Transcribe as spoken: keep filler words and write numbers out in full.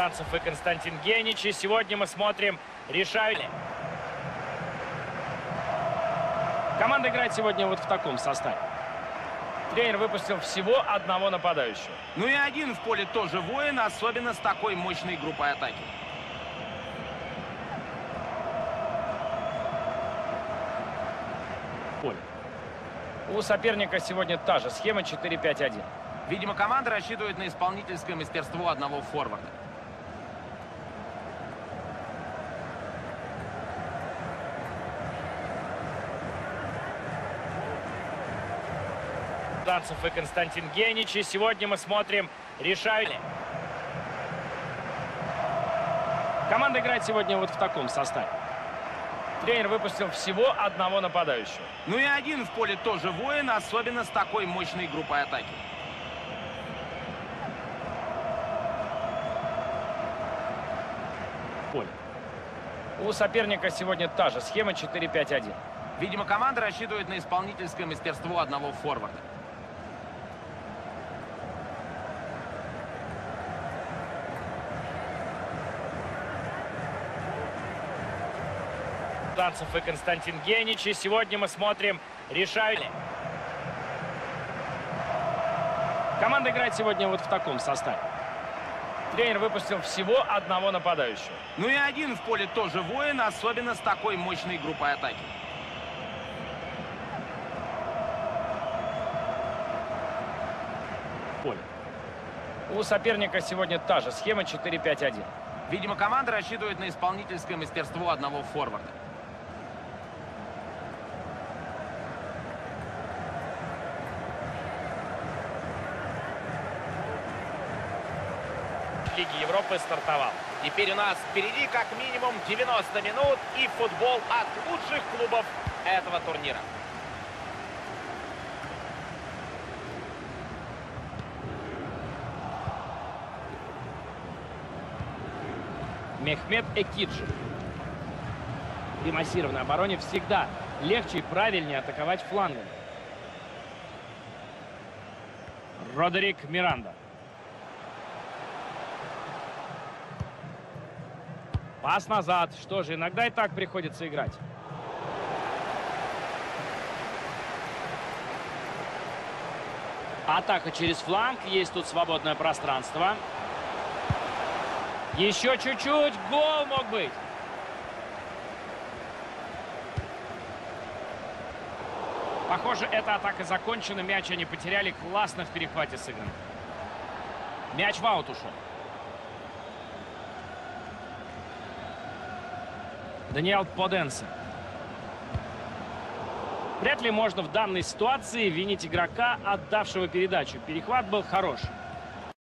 Танцев и Константин Генич. И сегодня мы смотрим решающий. Команда играет сегодня вот в таком составе. Тренер выпустил всего одного нападающего. Ну и один в поле тоже воин, особенно с такой мощной группой атаки. Поле. У соперника сегодня та же схема четыре пять один. Видимо, команда рассчитывает на исполнительское мастерство одного форварда. Танцев и Константин Генич. И сегодня мы смотрим решающий. Команда играет сегодня вот в таком составе. Тренер выпустил всего одного нападающего. Ну и один в поле тоже воин, особенно с такой мощной группой атаки. Поле. У соперника сегодня та же схема четыре пять один. Видимо, команда рассчитывает на исполнительское мастерство одного форварда. Танцев и Константин Генич. И сегодня мы смотрим решающий. Команда играет сегодня вот в таком составе. Тренер выпустил всего одного нападающего. Ну и один в поле тоже воин, особенно с такой мощной группой атаки. Поле. У соперника сегодня та же схема четыре пять один. Видимо, команда рассчитывает на исполнительское мастерство одного форварда. Лиги Европы стартовал. Теперь у нас впереди как минимум девяносто минут и футбол от лучших клубов этого турнира. Мехмед Экиджи. При массированной обороне всегда легче и правильнее атаковать флангом. Родерик Миранда. Пас назад. Что же, иногда и так приходится играть. Атака через фланг. Есть тут свободное пространство. Еще чуть-чуть. Гол мог быть. Похоже, эта атака закончена. Мяч они потеряли. Классно в перехвате сыграно. Мяч в аут ушел. Даниэл Поденсе. Вряд ли можно в данной ситуации винить игрока, отдавшего передачу. Перехват был хороший.